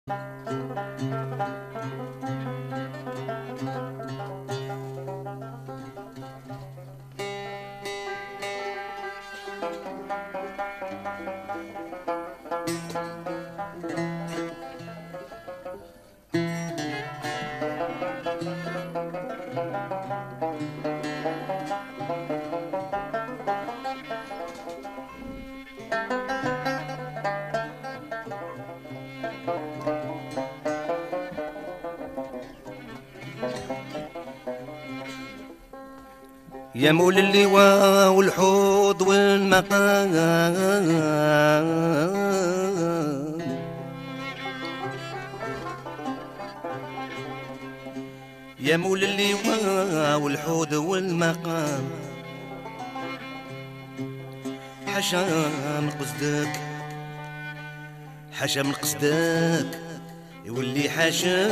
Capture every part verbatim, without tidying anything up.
يا مول اللواء والحوض والمقام، يا مول اللواء والحوض والمقام، حشا من قصدك حشا من قصدك يولي حشا.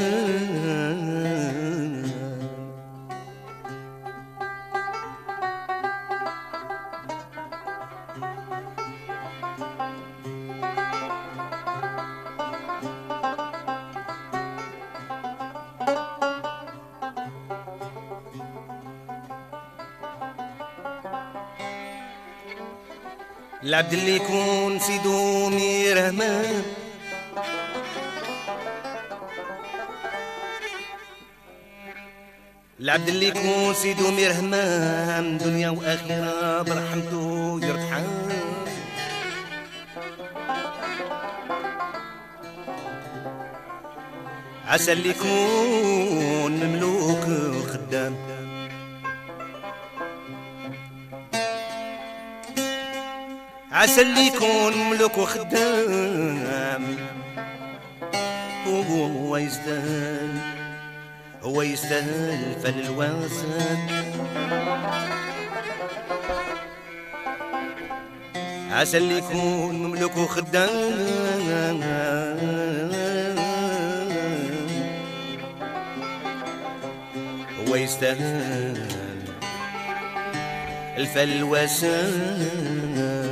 العبد اللي يكون سيدو ميرهمان، العبد اللي يكون سيدو ميرهمان، دنيا واخره برحمته يرتحم. عسى اللي يكون مملوك خدام، عسى اللي يكون ملوك وخدام، هو يستاهل هو يستاهل فالواسد. عسى اللي يكون مملوك وخدام، هو يستاهل الفلوسان.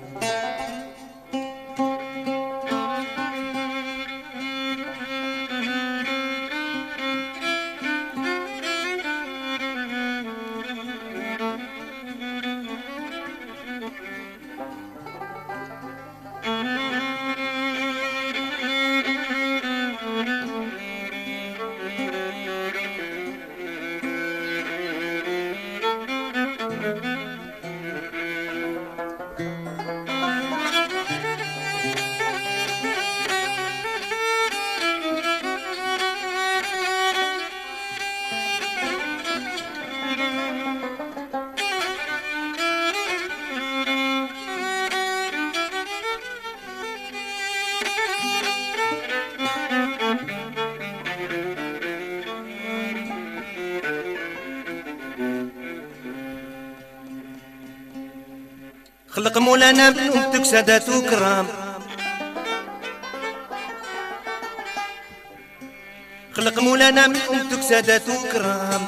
خلق مولانا بنتك سادات وكرام، خلق مولانا من أمتك سادات وكرام،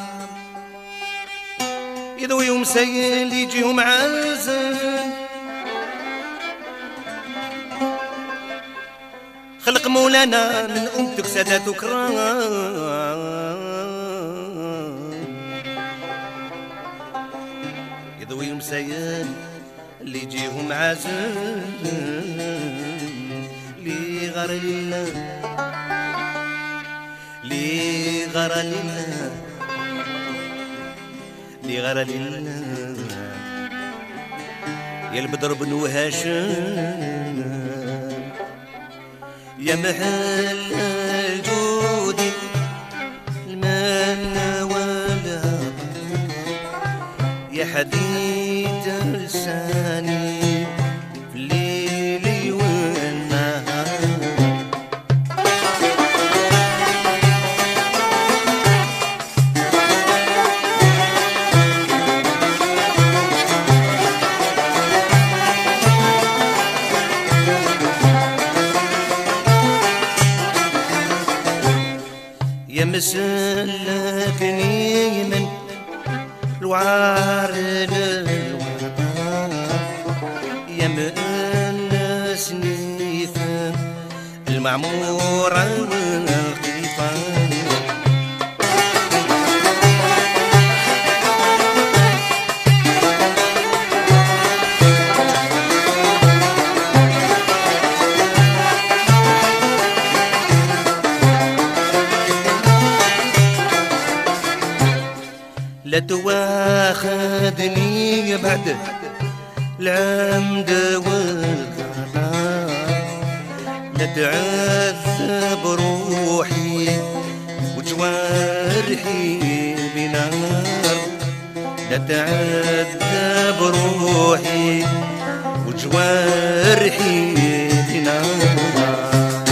يضوي يوم سيل يجيهم عازل. خلق مولانا من أمتك سادات وكرام، يضوي يوم سيل اللي يجيهم عازل. لي غار لله لي غار لله لي غار لله يا البدر بن هاشم، يا محل الجود المن والهب، يا حديد لساني في الليل والنهار. يا مسلكني من الوعار للوطن، يا مأنسني في المعمورة لا تواخدني بعد العمد والقطع، لا تعذب روحي وجوارحي بنار، لا تعذب روحي وجوارحي بنار.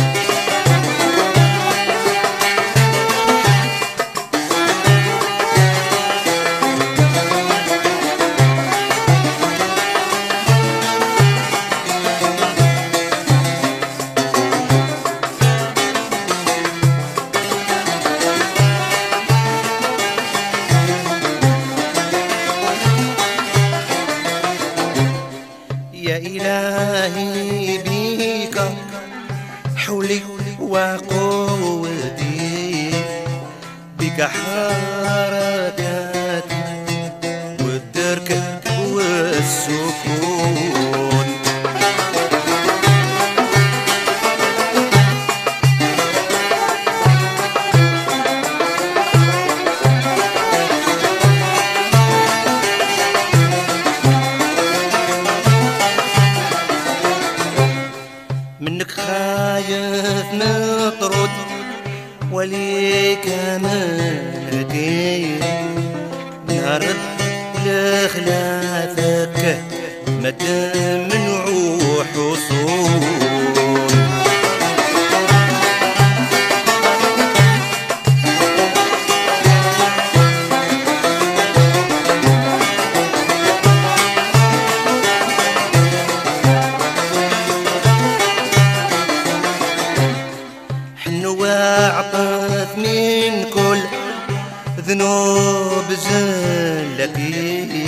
يا إلهي بيك حولي وقوتي، بك حركاتي والدرك والسكون. منك خايف نطرد وليك امانتي، نرد لخلافك مدام منعو حصون. واعطت من كل ذنوب زلتي،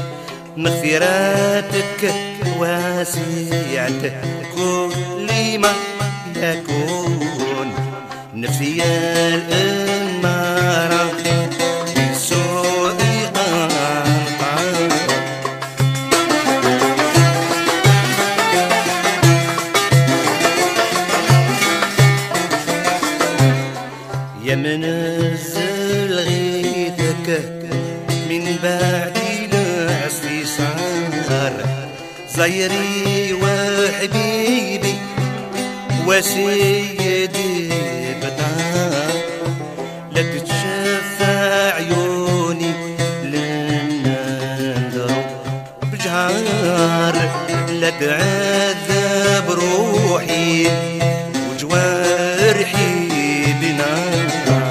مغفراتك واسعة كل ما يكون. نفسي الأمارة بسوء قنطار، يا منزل غيثك من بعد الاستيسار، زيري وحبيبي وسيدي بطار. لا تتشفى عيوني للنذر بجهار، لا تعذب روحي وجوارحي بنار.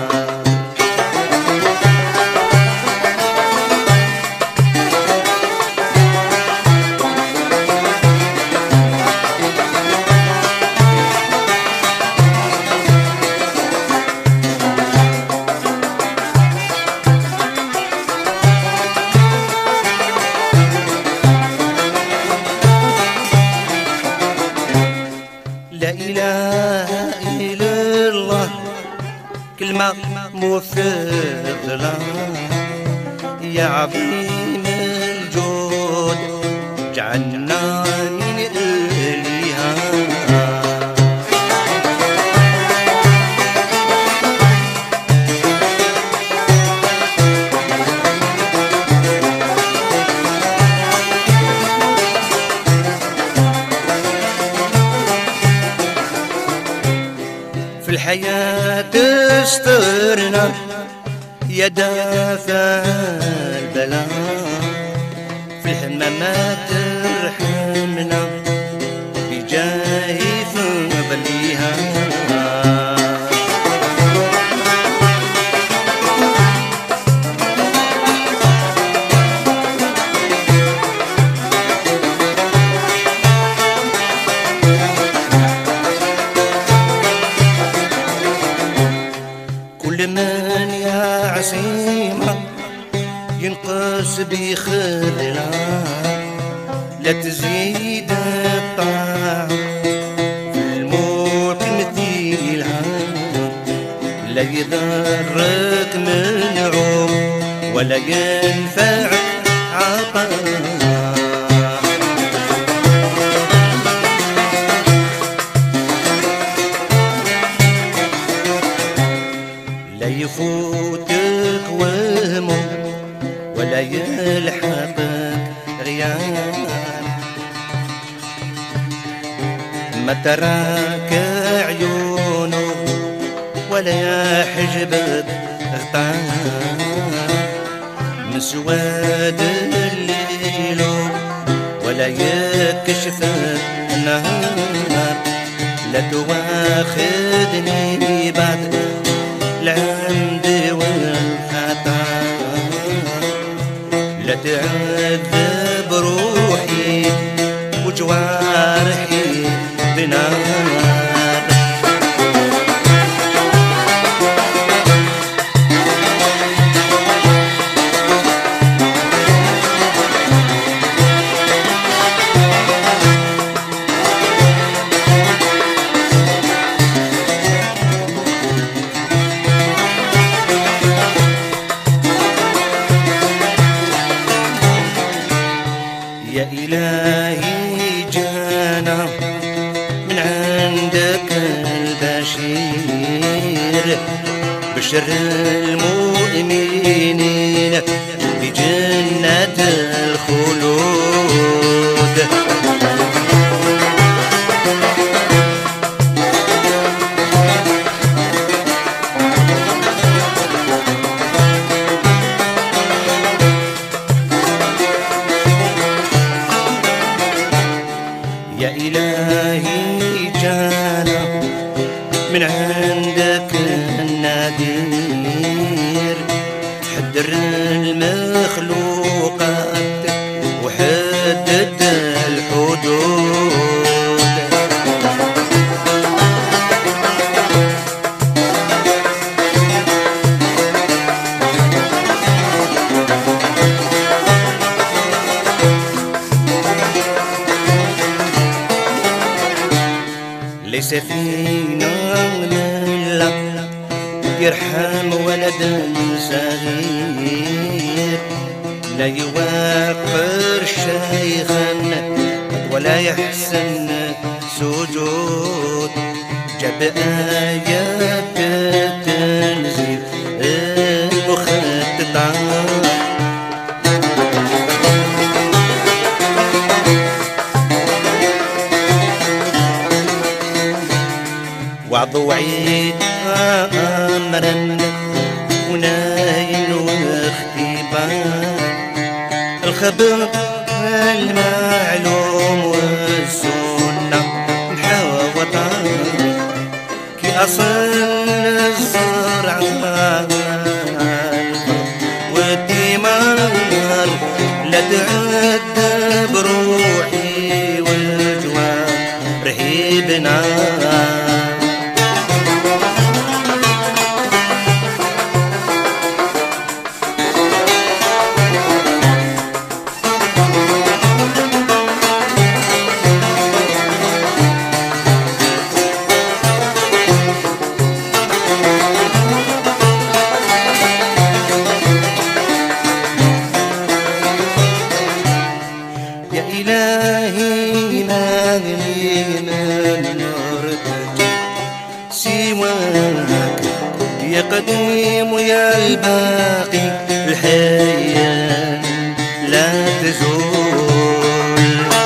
لا إله إلا الله كلمة مفضلة، يا عظيم الجود جعلنا من أهلها. في الحياة تسترنا يا دافع البلاء، في الهمامات ترحمنا بجاه فضلها. كل من يا عسيمة ينقص بخذلة، لا تزيد الطاعة في الموت مثيلها. لا يضرك منعوم ولا ينفع عطاء، لا يفوتك وهمه ولا يلحقك غياب، ما تراك عيونه ولا يحجبك غطاء، من سواد الليل ولا يكشف النهار، لا تواخذني بعد العمد والخطا، لا تعذب روحي وجوارحي بنار. يا إلهي جانا من عندك البشير، بشر المؤمنين بجنة الخلود. يا إلهي جانا من عندك النذير، حذر المخلوقات وحدد الحدود. ليس فينا لا يرحم ولد صغير، لا يوقر شيخا ولا يحسن سجود، جاب آيات التنزيل المخططة، وعظ وعيد أمرا وناين واختبار، الخبر المعلوم والسنة محاوطة، كي أصل الزرع والثمار، لا تعذب روحي والجوارحي بنار. يا إلهي ما لي من نرتجي سواك، يا قديم يا الباقي الحياة لا تزول.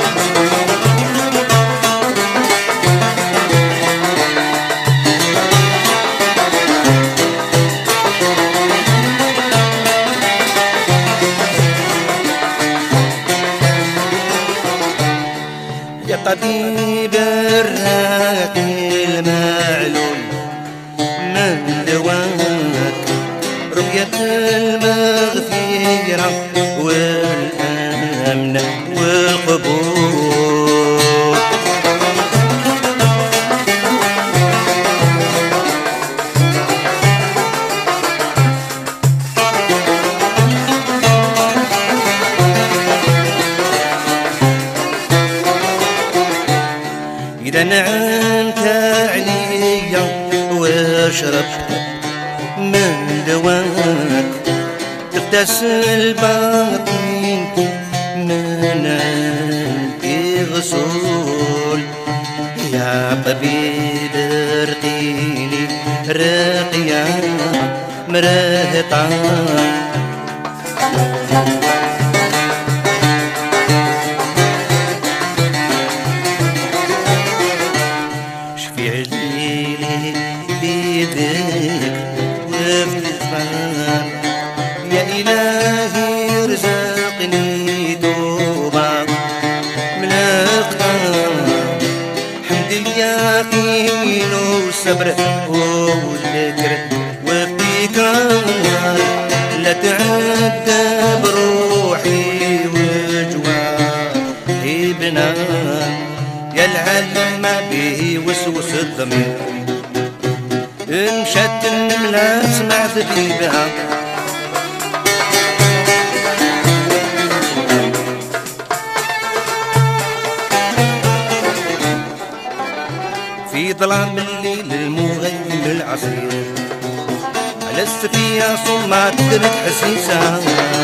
يا طبيب الراقي المعلول من دواك، رؤية المغفرة والأمن والقبول. إذا نعمت عليا وشربت من دواك، تغتسل باطني من الغسول. يا طبيب ارقيني رقيا مرهقا، شفيع الليل بيدك وافتفار يا إلهي رزقني توبة من الأقدار حمد يا خيل وصبر والذكر وابتكار لا تعدى بروحي وجواري بنار يا العلم ما به وسوس الضمير مشت النملة سمعت بيبها في ظلام الليل المغيم العصير على السفينة صمات درت حسيسة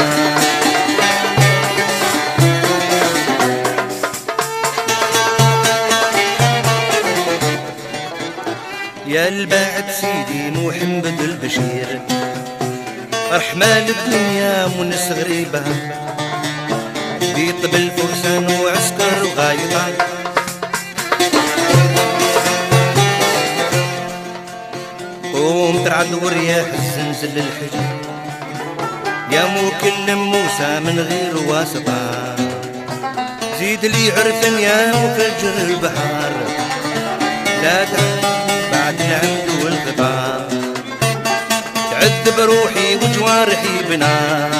يا الباعد سيدي محمد البشير رحمن الدنيا ونس غريبة بيطب الفرسان وعسكر وغايطان قوم ترعد ورياح الزنزل الحجر يا مكلم موسى من غير واسطة زيد لي عرفن يا مفجر البحر لا تعد بعد العمد والغبار تعد بروحي وجوارحي بنار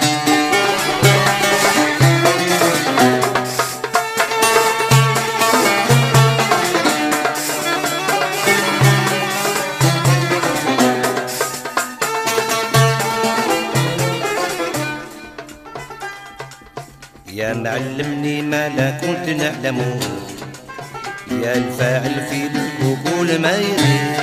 يا معلمني ما لا كنت نعلمه يا الفاعل في القبول ما يغيب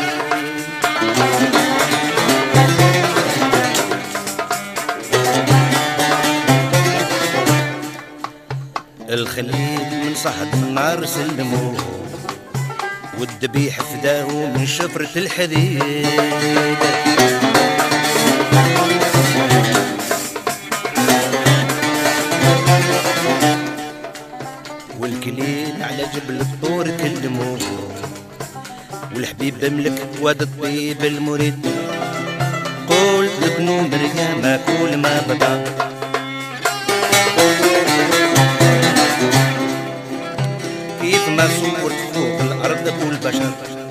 الخليل من صحد النار سلموه والذبيح فداه من شفرة الحديد والكليل على جبل الطور كلموه والحبيب ملك واد الطيب المريد قول ابنو مريم كل ما بدا كيف ما صورت فوق الأرض والبشر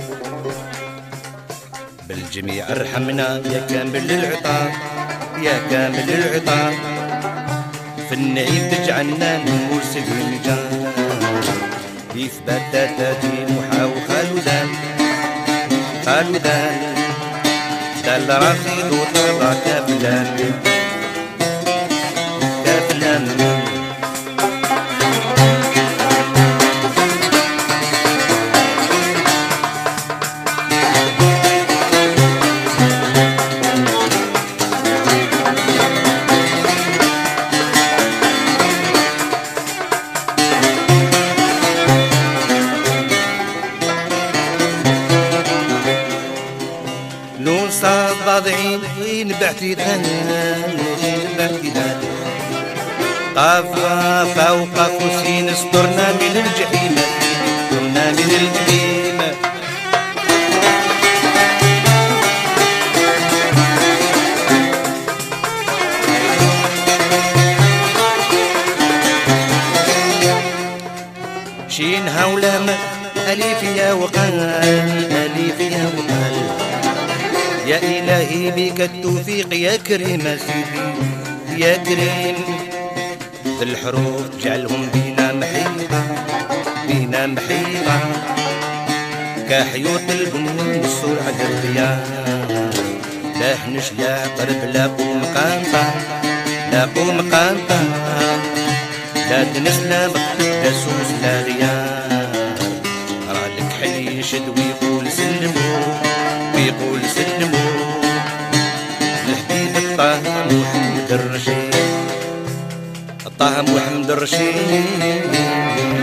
بالجميع ارحمنا يا كامل العطاء يا كامل العطاء في النعيم تجعلنا نموس المجان كيف بدات محا وخالودان خالودان دال رصيد وطلع كافلان كافلان لون صاد ضاضعين وين بعتي ثنا وين بعتي ثنا طافا فوق قوسين استرنا من الجحيم استرنا من الجحيم شين هولام أليف يا وقال أليف يا وقال يا إلهي بك التوفيق يا كريم سيدي يا كريم ذي الحروف جعلهم بينا محيطة بينا محيطة كحيوط البنون والصور على الرياض لا حنش لا قرب لا قوم قانطة لا قوم قانطة لا تنس لا بط لا سوس لا رياض رالك حي يشد ويقول سلموا ويقول سلموا الحبيب الطه محمد الرشيد الطه محمد الرشيد